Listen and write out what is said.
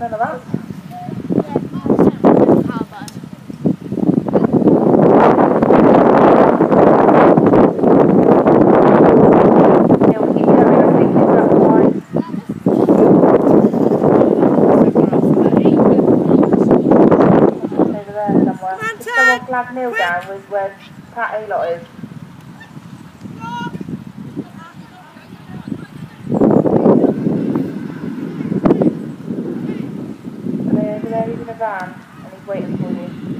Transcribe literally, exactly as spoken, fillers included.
None of that. Flag Mill down was where Pat Elot is. And they're, they're in a van and he's waiting for you.